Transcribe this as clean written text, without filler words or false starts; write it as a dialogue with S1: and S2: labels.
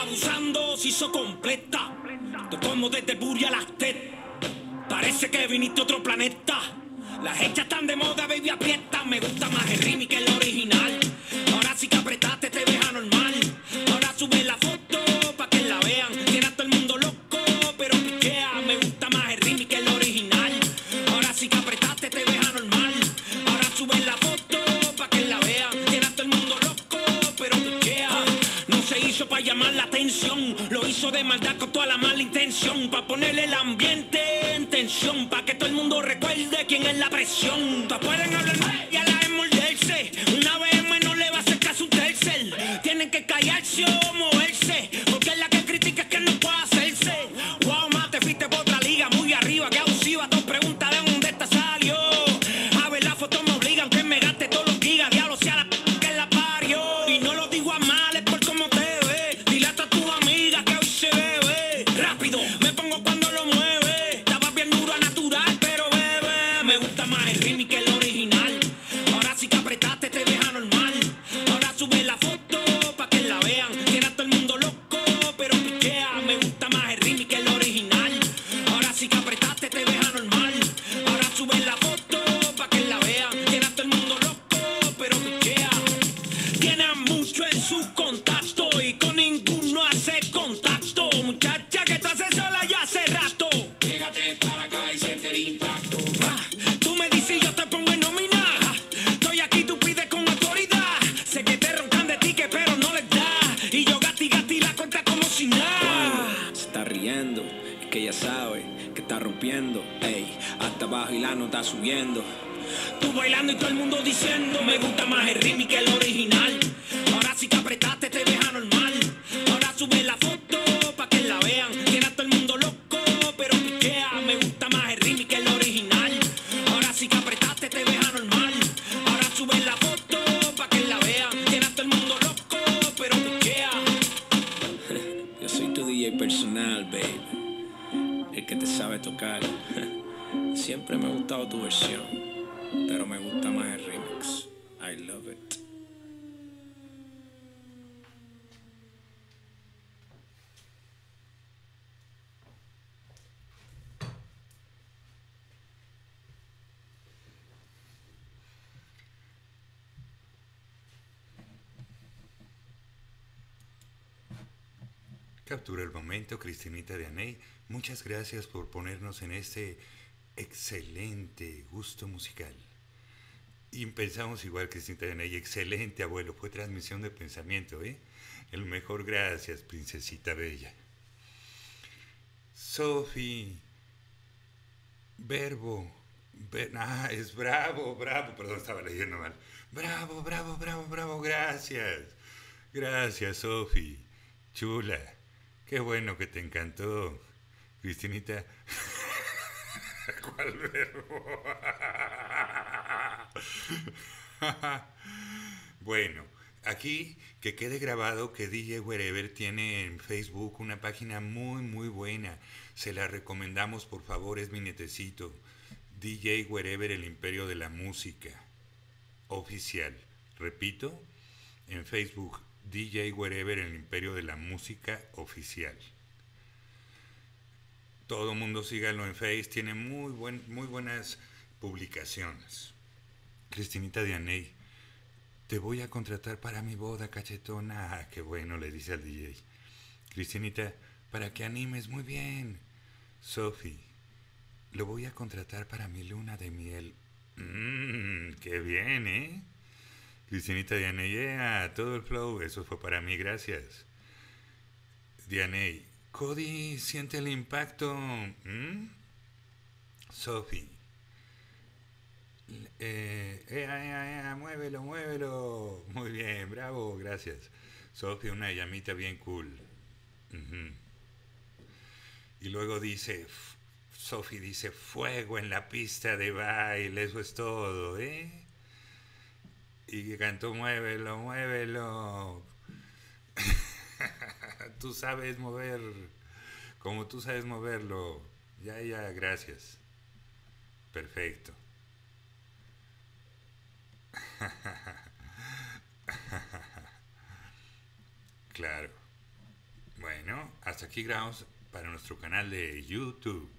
S1: abusando, se hizo completa. Te como desde el Buri a las TED. Parece que viniste a otro planeta. Las hechas están de moda, baby, aprieta. Me gusta más el remix que el original. Ahora sí que apretaste, te ves anormal. Ahora sube la foto pa' que la vean. Tiene a todo el mundo loco, pero pichea. Me gusta más el remix que el original. Ahora sí que apretaste, te ves anormal. Ahora sube la foto pa' que la vean. Tiene a todo el mundo loco, pero pichea. No se hizo pa' llamar la atención. Lo hizo de maldad con toda la mala intención. Pa' ponerle el ambiente en tensión. Pa' que todo el mundo recuerde quién es la presión. Pa' pueden hablar mal y a la vez morderse. Una vez no le va a hacer caso un tercer. Tienen que callarse o moverse. Porque es la que critica es que no puede hacerse. Wow, más te fuiste por otra liga muy arriba. Que abusiva, dos preguntas de dónde esta salió. A ver la foto me obligan que me gaste todos los gigas. Diablo sea la que la parió. Y no lo digo a mal, es por cómo te ves. Dile hasta a tu amiga que hoy se bebe. Rápido, me pongo cuando lo mueve. Estaba bien duro a natural, pero bebe. Me gusta más el remix que el original. Ahora sí que apretaste, te ves anormal. Ahora sube la foto pa' que la vean. Tiene a todo el mundo loco, pero pichea. Me gusta más el remix que el original. Ahora sí que apretaste, te ves anormal. Ahora sube la foto pa' que la vean. Tiene a todo el mundo loco, pero pichea. Tiene mucho en sus contactos y con ninguno hace contacto. Muchacha que estás sola ya hace rato. Llégate para acá y siente el impacto. Tú me dices y yo te pongo en nómina. Estoy aquí, tú pides con autoridad. Sé que te roncan de ti, que pero no les da. Y yo gati la cuenta como si nada.
S2: Se está riendo, es que ella sabe que está rompiendo. Ey, hasta abajo y la nota subiendo.
S1: Tú bailando y todo el mundo diciendo me gusta más el remix que el original. Ahora sí que apretaste, te ves anormal. Ahora sube la foto pa' que la vean. Tiene a todo el mundo loco, pero pichea. Me gusta más el remix que el original. Ahora sí que apretaste, te ves anormal. Ahora sube la foto pa' que la vean. Tiene a todo el mundo loco, pero pichea.
S2: Yo soy tu DJ personal, baby. El que te sabe tocar. Siempre me ha gustado tu versión, pero me gusta más el remix. I love it.
S3: Captura el momento, Cristinita Dianey. Muchas gracias por ponernos en este excelente gusto musical. Y pensamos igual, Cristinita Dianey. Excelente, abuelo. Fue transmisión de pensamiento, ¿eh? El mejor, gracias, princesita bella. Sofi. Verbo. Es bravo, bravo. Perdón, estaba leyendo mal. Bravo, bravo, bravo, bravo. Gracias. Gracias, Sofi. Chula. Qué bueno que te encantó, Cristinita. ¿Cuál verbo? Bueno, aquí que quede grabado que DJ Wherever tiene en Facebook una página muy muy buena. Se la recomendamos, por favor, es mi netecito. DJ Wherever, el imperio de la música oficial. Repito, en Facebook, DJ Wherever, el imperio de la música oficial. Todo mundo sígalo en Face, tiene muy buenas publicaciones. Cristinita Dianey, te voy a contratar para mi boda, cachetona. Ah, qué bueno, le dice al DJ. Cristinita, para que animes, muy bien. Sofi, lo voy a contratar para mi luna de miel. Qué bien, ¿eh? Cristinita Dianey, todo el flow, eso fue para mí, gracias. Dianey, Cody, siente el impacto. Sofi, muévelo, muévelo. Muy bien, bravo, gracias. Sofi, una llamita bien cool. Y luego dice, Sofi dice, fuego en la pista de baile, eso es todo, ¿eh? Y cantó, muévelo, muévelo. Tú sabes mover, como tú sabes moverlo. Ya, gracias. Perfecto. Claro. Bueno. Bueno, hasta aquí grabamos para nuestro canal de YouTube.